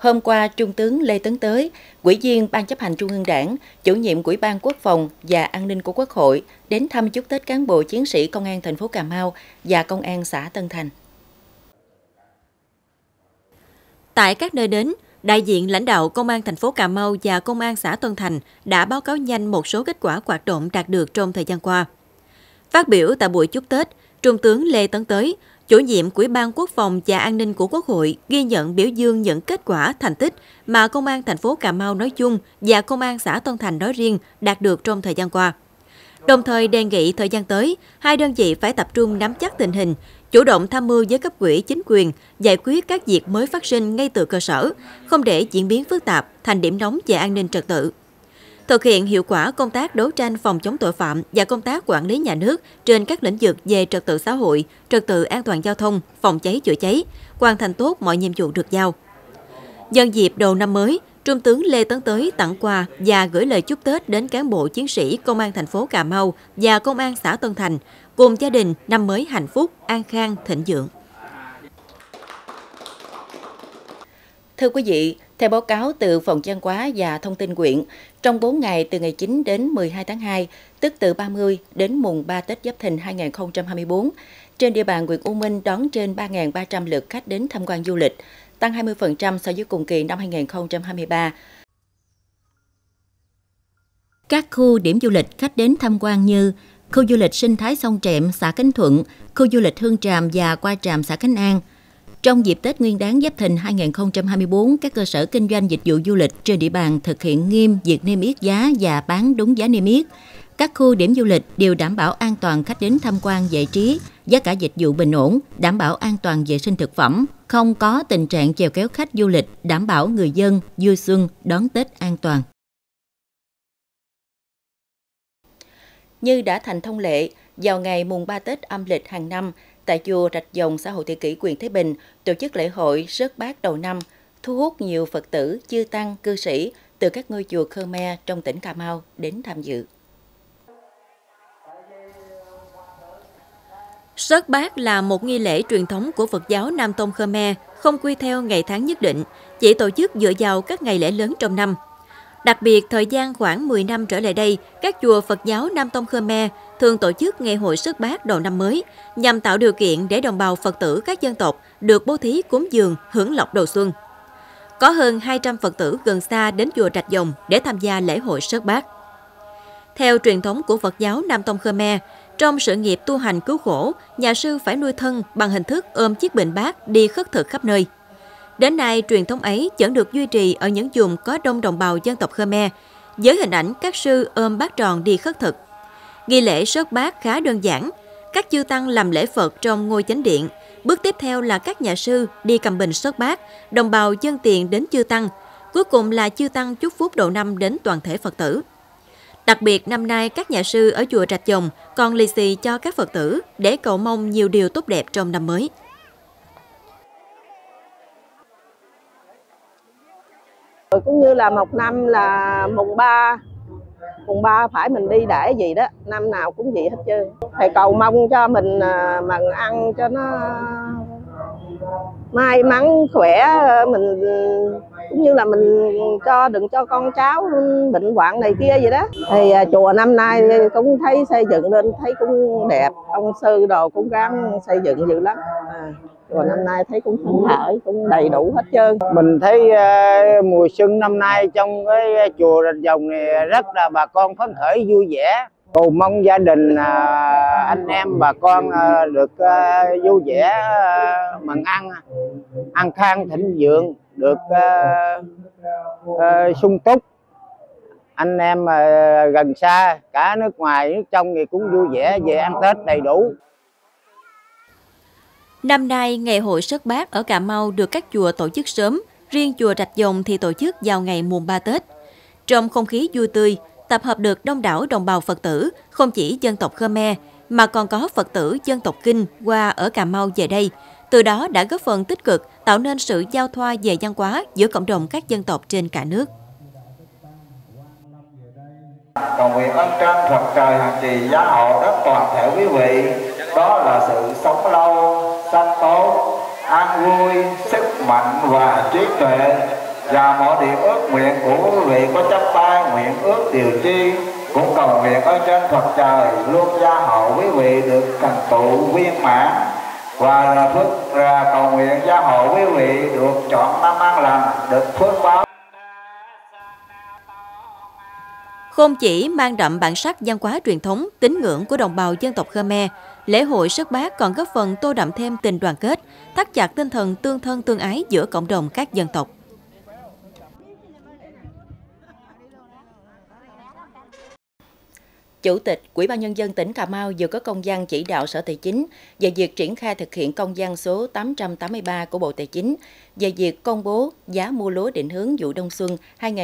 Hôm qua, Trung tướng Lê Tấn Tới, Ủy viên Ban Chấp hành Trung ương Đảng, Chủ nhiệm Ủy ban Quốc phòng và An ninh của Quốc hội đến thăm chúc Tết cán bộ chiến sĩ Công an thành phố Cà Mau và Công an xã Tân Thành. Tại các nơi đến, đại diện lãnh đạo Công an thành phố Cà Mau và Công an xã Tân Thành đã báo cáo nhanh một số kết quả hoạt động đạt được trong thời gian qua. Phát biểu tại buổi chúc Tết, Trung tướng Lê Tấn Tới, Chủ nhiệm Ủy ban Quốc phòng và An ninh của Quốc hội ghi nhận biểu dương những kết quả thành tích mà Công an thành phố Cà Mau nói chung và Công an xã Tân Thành nói riêng đạt được trong thời gian qua. Đồng thời đề nghị thời gian tới, hai đơn vị phải tập trung nắm chắc tình hình, chủ động tham mưu với cấp ủy chính quyền, giải quyết các việc mới phát sinh ngay từ cơ sở, không để diễn biến phức tạp thành điểm nóng về an ninh trật tự. Thực hiện hiệu quả công tác đấu tranh phòng chống tội phạm và công tác quản lý nhà nước trên các lĩnh vực về trật tự xã hội, trật tự an toàn giao thông, phòng cháy chữa cháy, hoàn thành tốt mọi nhiệm vụ được giao. Nhân dịp đầu năm mới, Trung tướng Lê Tấn Tới tặng quà và gửi lời chúc Tết đến cán bộ chiến sĩ Công an thành phố Cà Mau và Công an xã Tân Thành, cùng gia đình năm mới hạnh phúc, an khang, thịnh vượng. Thưa quý vị, theo báo cáo từ Phòng Văn hóa và Thông tin huyện, trong 4 ngày từ ngày 9 đến 12 tháng 2, tức từ 30 đến mùng 3 Tết Giáp Thìn 2024, trên địa bàn huyện U Minh đón trên 3.300 lượt khách đến tham quan du lịch, tăng 20% so với cùng kỳ năm 2023. Các khu điểm du lịch khách đến tham quan như khu du lịch sinh thái Sông Trẹm, xã Khánh Thuận, khu du lịch Hương Tràm và Qua Tràm, xã Khánh An. Trong dịp Tết Nguyên đán Giáp Thìn 2024, các cơ sở kinh doanh dịch vụ du lịch trên địa bàn thực hiện nghiêm việc niêm yết giá và bán đúng giá niêm yết. Các khu điểm du lịch đều đảm bảo an toàn khách đến tham quan giải trí, giá cả dịch vụ bình ổn, đảm bảo an toàn vệ sinh thực phẩm, không có tình trạng chèo kéo khách du lịch, đảm bảo người dân vui xuân đón Tết an toàn. Như đã thành thông lệ, vào ngày mùng 3 Tết âm lịch hàng năm, tại chùa Rạch Dòng, xã Hồ Thị Kỷ, huyện Thế Bình, tổ chức lễ hội Rớt Bát đầu năm, thu hút nhiều Phật tử, chư tăng, cư sĩ từ các ngôi chùa Khmer trong tỉnh Cà Mau đến tham dự. Rớt Bát là một nghi lễ truyền thống của Phật giáo Nam Tông Khmer, không quy theo ngày tháng nhất định, chỉ tổ chức dựa vào các ngày lễ lớn trong năm. Đặc biệt, thời gian khoảng 10 năm trở lại đây, các chùa Phật giáo Nam Tông Khmer thường tổ chức ngày hội Rớt Bát đầu năm mới, nhằm tạo điều kiện để đồng bào Phật tử các dân tộc được bố thí cúng dường, hưởng lộc đầu xuân. Có hơn 200 Phật tử gần xa đến chùa Rạch Dòng để tham gia lễ hội Rớt Bát. Theo truyền thống của Phật giáo Nam Tông Khmer, trong sự nghiệp tu hành cứu khổ, nhà sư phải nuôi thân bằng hình thức ôm chiếc bình bát đi khất thực khắp nơi. Đến nay, truyền thống ấy vẫn được duy trì ở những vùng có đông đồng bào dân tộc Khmer, với hình ảnh các sư ôm bát tròn đi khất thực. Nghi lễ Rớt Bát khá đơn giản, các chư tăng làm lễ Phật trong ngôi chánh điện. Bước tiếp theo là các nhà sư đi cầm bình rớt bát, đồng bào dâng tiền đến chư tăng. Cuối cùng là chư tăng chúc phúc đầu năm đến toàn thể Phật tử. Đặc biệt năm nay các nhà sư ở chùa Rạch Dòng còn lì xì cho các Phật tử để cầu mong nhiều điều tốt đẹp trong năm mới. Cũng như là một năm là mùng 3 phải mình đi để gì đó, năm nào cũng vậy hết trơn. Thầy cầu mong cho mình mà ăn cho nó may mắn khỏe, mình cũng như là mình đừng cho con cháu bệnh hoạn này kia vậy đó. Thì chùa năm nay cũng thấy xây dựng lên thấy cũng đẹp, ông sư đồ cũng ráng xây dựng dữ lắm. Chùa năm nay thấy cũng phấn khởi, cũng đầy đủ hết trơn. Mình thấy mùa xuân năm nay trong cái chùa Rạch Dòng này rất là bà con phấn khởi vui vẻ. Cầu mong gia đình anh em bà con được vui vẻ, mừng ăn khang thịnh vượng, được sung túc. Anh em gần xa, cả nước ngoài, nước trong thì cũng vui vẻ về ăn Tết đầy đủ. Năm nay, ngày hội Rớt Bát ở Cà Mau được các chùa tổ chức sớm, riêng chùa Rạch Dòng thì tổ chức vào ngày mùng 3 Tết. Trong không khí vui tươi, tập hợp được đông đảo đồng bào Phật tử, không chỉ dân tộc Khmer, mà còn có Phật tử dân tộc Kinh qua ở Cà Mau về đây. Từ đó đã góp phần tích cực tạo nên sự giao thoa về văn hóa giữa cộng đồng các dân tộc trên cả nước. Cầu nguyện ơn trên Phật trời hàng trì gia hộ đất toàn thể quý vị, đó là sự sống lâu, sanh tốt, an vui, sức mạnh và trí tuệ, Và mọi điều ước nguyện của quý vị có chấp tay nguyện ước điều chi cũng cầu nguyện ở trên Phật trời luôn gia hộ quý vị được thành tựu viên mãn, và là phước là cầu nguyện gia hộ quý vị được chọn năm an lành, được phước báo. Không chỉ mang đậm bản sắc văn hóa truyền thống, tín ngưỡng của đồng bào dân tộc Khmer, lễ hội Sất Bát còn góp phần tô đậm thêm tình đoàn kết, thắt chặt tinh thần tương thân tương ái giữa cộng đồng các dân tộc. Chủ tịch Ủy ban Nhân dân tỉnh Cà Mau vừa có công văn chỉ đạo Sở Tài chính về việc triển khai thực hiện công văn số 883 của Bộ Tài chính về việc công bố giá mua lúa định hướng vụ đông xuân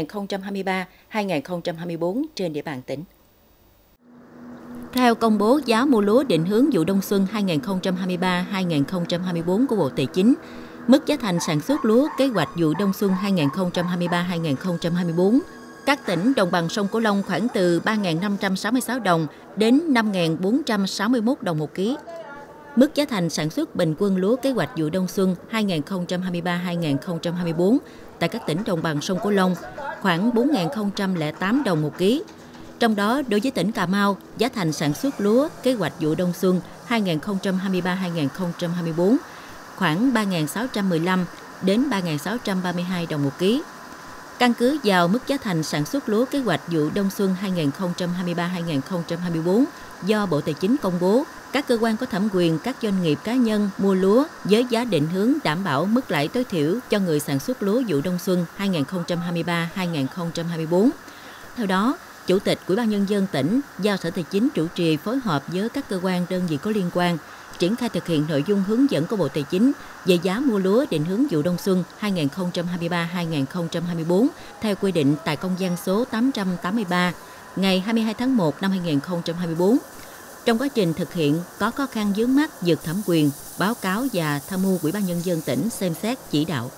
2023-2024 trên địa bàn tỉnh. Theo công bố giá mua lúa định hướng vụ đông xuân 2023-2024 của Bộ Tài chính, mức giá thành sản xuất lúa kế hoạch vụ đông xuân 2023-2024 các tỉnh đồng bằng sông Cửu Long khoảng từ 3.566 đồng đến 5.461 đồng một ký. Mức giá thành sản xuất bình quân lúa kế hoạch vụ đông xuân 2023-2024 tại các tỉnh đồng bằng sông Cửu Long khoảng 4.008 đồng một ký. Trong đó, đối với tỉnh Cà Mau, giá thành sản xuất lúa kế hoạch vụ đông xuân 2023-2024 khoảng 3.615 đến 3.632 đồng một ký. Căn cứ vào mức giá thành sản xuất lúa kế hoạch vụ đông xuân 2023-2024 do Bộ Tài chính công bố, các cơ quan có thẩm quyền, các doanh nghiệp cá nhân mua lúa với giá định hướng đảm bảo mức lãi tối thiểu cho người sản xuất lúa vụ đông xuân 2023-2024. Theo đó, Chủ tịch Ủy ban Nhân dân tỉnh giao Sở Tài chính chủ trì phối hợp với các cơ quan đơn vị có liên quan triển khai thực hiện nội dung hướng dẫn của Bộ Tài chính về giá mua lúa định hướng vụ đông xuân 2023-2024 theo quy định tại công văn số 883 ngày 22 tháng 1 năm 2024. Trong quá trình thực hiện có khó khăn vướng mắc vượt thẩm quyền, báo cáo và tham mưu Ủy ban Nhân dân tỉnh xem xét chỉ đạo.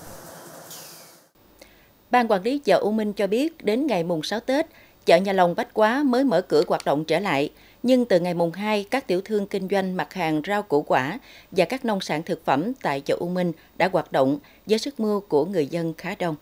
Ban quản lý chợ U Minh cho biết đến ngày mùng 6 Tết, chợ Nhà Lòng Bách Quá mới mở cửa hoạt động trở lại. Nhưng từ ngày mùng 2, các tiểu thương kinh doanh mặt hàng rau củ quả và các nông sản thực phẩm tại chợ U Minh đã hoạt động với sức mua của người dân khá đông.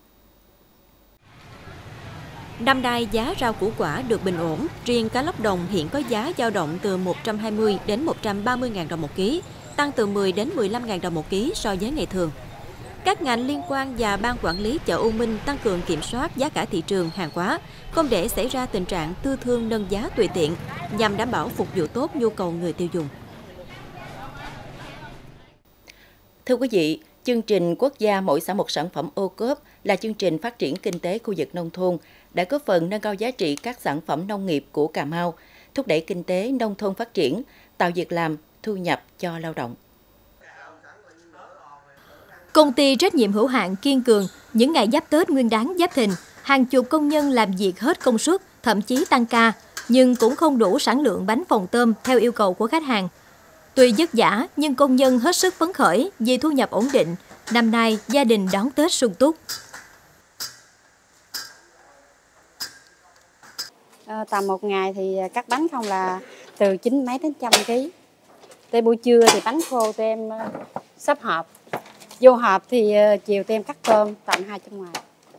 Năm nay giá rau củ quả được bình ổn, riêng cá lóc đồng hiện có giá dao động từ 120 đến 130.000 đồng một ký, tăng từ 10 đến 15.000 đồng một ký so với ngày thường. Các ngành liên quan và ban quản lý chợ U Minh tăng cường kiểm soát giá cả thị trường hàng hóa, không để xảy ra tình trạng tư thương nâng giá tùy tiện, nhằm đảm bảo phục vụ tốt nhu cầu người tiêu dùng. Thưa quý vị, chương trình quốc gia mỗi xã một sản phẩm ô cốp là chương trình phát triển kinh tế khu vực nông thôn, đã góp phần nâng cao giá trị các sản phẩm nông nghiệp của Cà Mau, thúc đẩy kinh tế nông thôn phát triển, tạo việc làm, thu nhập cho lao động. Công ty trách nhiệm hữu hạn Kiên Cường, những ngày giáp Tết Nguyên đán Giáp Thìn, hàng chục công nhân làm việc hết công suất, thậm chí tăng ca, nhưng cũng không đủ sản lượng bánh phồng tôm theo yêu cầu của khách hàng. Tuy vất vả, nhưng công nhân hết sức phấn khởi vì thu nhập ổn định. Năm nay, gia đình đón Tết sung túc. Tầm một ngày thì cắt bánh không là từ 90 mấy đến 100 kg. Tới buổi trưa thì bánh khô tụi em sắp hộp. Vô hộp thì chiều tụi em cắt tôm tầm 200 ngoài.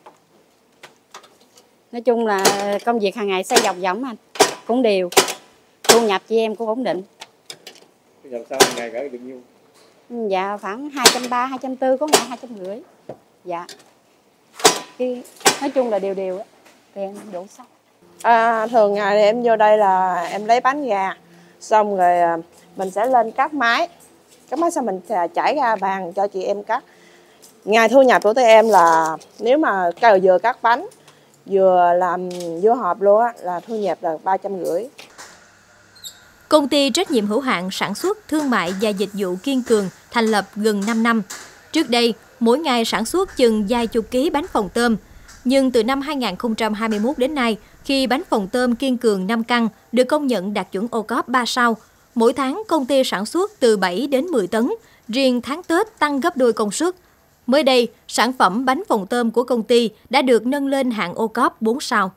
Nói chung là công việc hàng ngày xoay vòng anh, cũng đều. Thu nhập chị em cũng ổn định. Thu nhập sao hàng ngày cả được nhiêu? Dạ khoảng 230, 240, có ngày 250. Dạ. Nói chung là đều á, thì em đủ sống. Thường ngày thì em vô đây là em lấy bánh ra, xong rồi mình sẽ lên cắt máy xong mình trải ra bàn cho chị em cắt. Ngày thu nhập của tụi em là nếu mà vừa cắt bánh vừa làm vô hộp luôn á, là thu nhập là 350. Công ty trách nhiệm hữu hạn sản xuất, thương mại và dịch vụ Kiên Cường thành lập gần 5 năm. Trước đây, mỗi ngày sản xuất chừng vài chục ký bánh phồng tôm. Nhưng từ năm 2021 đến nay, khi bánh phồng tôm Kiên Cường 5 căn được công nhận đạt chuẩn ô cốp 3 sao, mỗi tháng công ty sản xuất từ 7 đến 10 tấn, riêng tháng Tết tăng gấp đôi công suất. Mới đây, sản phẩm bánh phồng tôm của công ty đã được nâng lên hạng ô cốp 4 sao.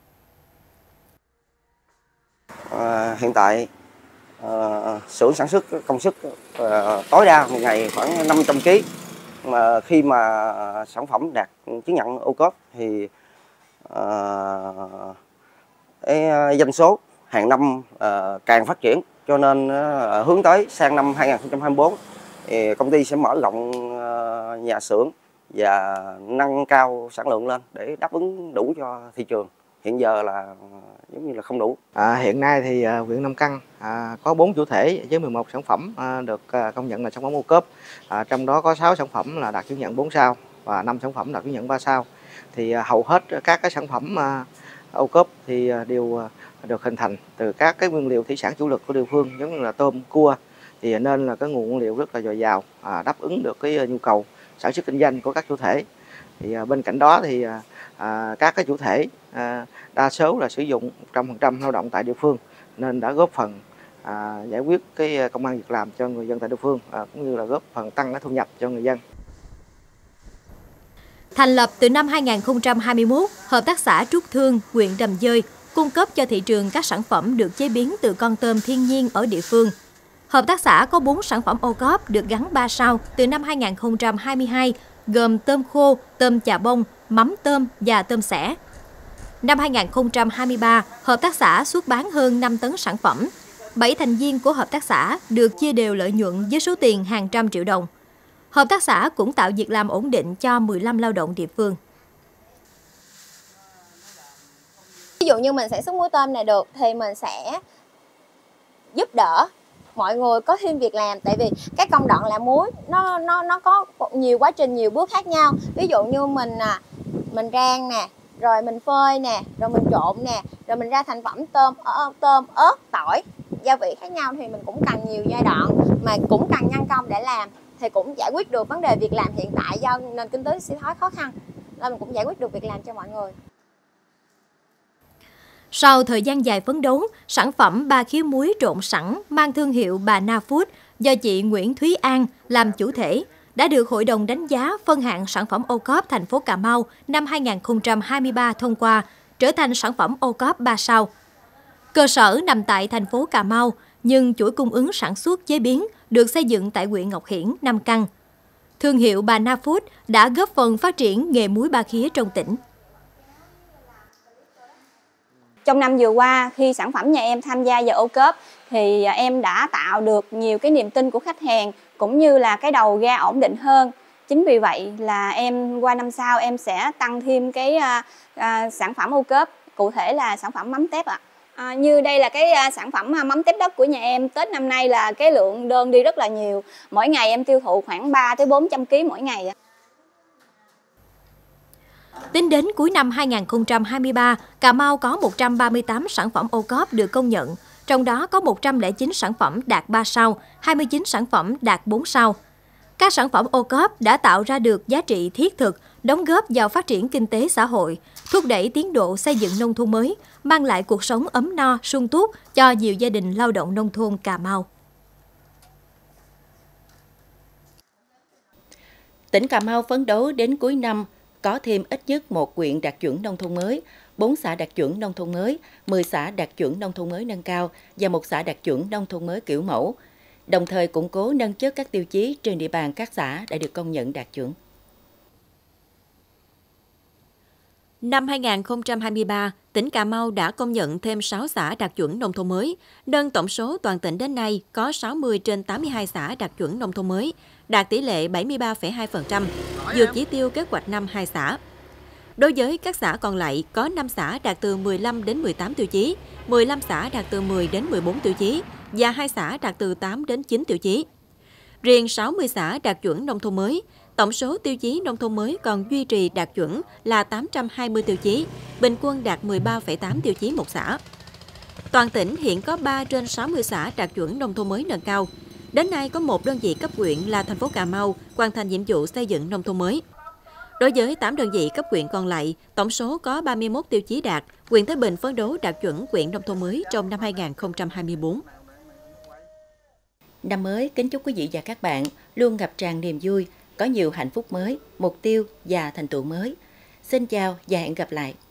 Hiện tại, xưởng sản xuất công suất tối đa một ngày khoảng 500 kg. mà khi mà sản phẩm đạt chứng nhận ô cốp thì doanh số hàng năm càng phát triển, cho nên hướng tới sang năm 2024 thì công ty sẽ mở rộng nhà xưởng và nâng cao sản lượng lên để đáp ứng đủ cho thị trường. Hiện giờ là giống như là không đủ. Hiện nay thì huyện Nam Căn có 4 chủ thể với 11 sản phẩm được công nhận là sản phẩm ô cốp. Trong đó có 6 sản phẩm là đạt chứng nhận 4 sao và 5 sản phẩm đạt chứng nhận 3 sao. Thì hầu hết các cái sản phẩm ô cốp thì đều được hình thành từ các cái nguyên liệu thủy sản chủ lực của địa phương, giống như là tôm, cua, thì nên là cái nguồn nguyên liệu rất là dồi dào, đáp ứng được cái nhu cầu sản xuất kinh doanh của các chủ thể. Thì bên cạnh đó thì các cái chủ thể đa số là sử dụng 100% lao động tại địa phương, nên đã góp phần giải quyết cái công ăn việc làm cho người dân tại địa phương, cũng như là góp phần tăng cái thu nhập cho người dân. Thành lập từ năm 2021, Hợp tác xã Trúc Thương, huyện Đầm Dơi cung cấp cho thị trường các sản phẩm được chế biến từ con tôm thiên nhiên ở địa phương. Hợp tác xã có 4 sản phẩm ô cốp được gắn 3 sao từ năm 2022, gồm tôm khô, tôm chà bông, mắm tôm và tôm xẻ. Năm 2023, hợp tác xã xuất bán hơn 5 tấn sản phẩm. 7 thành viên của hợp tác xã được chia đều lợi nhuận với số tiền hàng trăm triệu đồng. Hợp tác xã cũng tạo việc làm ổn định cho 15 lao động địa phương. Ví dụ như mình sản xuất muối tôm này được thì mình sẽ giúp đỡ mọi người có thêm việc làm, tại vì cái công đoạn làm muối nó có nhiều quá trình, nhiều bước khác nhau. Ví dụ như mình rang nè, rồi mình phơi nè, rồi mình trộn nè, rồi mình ra thành phẩm tôm, ớt, tỏi, gia vị khác nhau, thì mình cũng cần nhiều giai đoạn mà cũng cần nhân công để làm, thì cũng giải quyết được vấn đề việc làm hiện tại do nền kinh tế suy thoái khó khăn, nên mình cũng giải quyết được việc làm cho mọi người. Sau thời gian dài phấn đấu, sản phẩm 3 khía muối trộn sẵn mang thương hiệu Bà Na Food do chị Nguyễn Thúy An làm chủ thể đã được Hội đồng đánh giá phân hạng sản phẩm ô cốp thành phố Cà Mau năm 2023 thông qua, trở thành sản phẩm ô cốp 3 sao. Cơ sở nằm tại thành phố Cà Mau, nhưng chuỗi cung ứng sản xuất chế biến được xây dựng tại huyện Ngọc Hiển, Nam Căn. Thương hiệu Bà Na Food đã góp phần phát triển nghề muối ba khía trong tỉnh. Trong năm vừa qua, khi sản phẩm nhà em tham gia vào ô cốp thì em đã tạo được nhiều cái niềm tin của khách hàng, cũng như là cái đầu ra ổn định hơn. Chính vì vậy là em qua năm sau em sẽ tăng thêm cái sản phẩm ô cốp, cụ thể là sản phẩm mắm tép ạ. Như đây là cái sản phẩm mắm tép đất của nhà em. Tết năm nay là cái lượng đơn đi rất là nhiều. Mỗi ngày em tiêu thụ khoảng 3 tới 400 kg mỗi ngày. Tính đến cuối năm 2023, Cà Mau có 138 sản phẩm ô cốp được công nhận, trong đó có 109 sản phẩm đạt 3 sao, 29 sản phẩm đạt 4 sao. Các sản phẩm ô cốp đã tạo ra được giá trị thiết thực, đóng góp vào phát triển kinh tế xã hội, thúc đẩy tiến độ xây dựng nông thôn mới, mang lại cuộc sống ấm no, sung túc cho nhiều gia đình lao động nông thôn Cà Mau. Tỉnh Cà Mau phấn đấu đến cuối năm có thêm ít nhất 1 huyện đạt chuẩn nông thôn mới, 4 xã đạt chuẩn nông thôn mới, 10 xã đạt chuẩn nông thôn mới nâng cao và 1 xã đạt chuẩn nông thôn mới kiểu mẫu, đồng thời củng cố nâng chất các tiêu chí trên địa bàn các xã đã được công nhận đạt chuẩn. Năm 2023, tỉnh Cà Mau đã công nhận thêm 6 xã đạt chuẩn nông thôn mới, nâng tổng số toàn tỉnh đến nay có 60 trên 82 xã đạt chuẩn nông thôn mới, đạt tỷ lệ 73,2%, vượt chỉ tiêu kế hoạch năm 2 xã. Đối với các xã còn lại, có 5 xã đạt từ 15 đến 18 tiêu chí, 15 xã đạt từ 10 đến 14 tiêu chí và 2 xã đạt từ 8 đến 9 tiêu chí. Riêng 60 xã đạt chuẩn nông thôn mới, tổng số tiêu chí nông thôn mới còn duy trì đạt chuẩn là 820 tiêu chí, bình quân đạt 13,8 tiêu chí một xã. Toàn tỉnh hiện có 3 trên 60 xã đạt chuẩn nông thôn mới nâng cao. Đến nay có 1 đơn vị cấp huyện là thành phố Cà Mau hoàn thành nhiệm vụ xây dựng nông thôn mới. Đối với 8 đơn vị cấp huyện còn lại, tổng số có 31 tiêu chí đạt, huyện Thới Bình phấn đấu đạt chuẩn huyện nông thôn mới trong năm 2024. Năm mới kính chúc quý vị và các bạn luôn ngập tràn niềm vui, có nhiều hạnh phúc mới, mục tiêu và thành tựu mới. Xin chào và hẹn gặp lại.